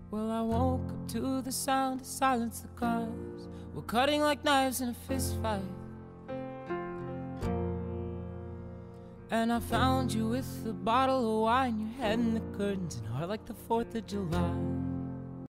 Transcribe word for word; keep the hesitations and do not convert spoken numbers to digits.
Well, I woke up to the sound to silence the cars. We're cutting like knives in a fist fight. And I found you with a bottle of wine, your head in the curtains, and heart like the fourth of July.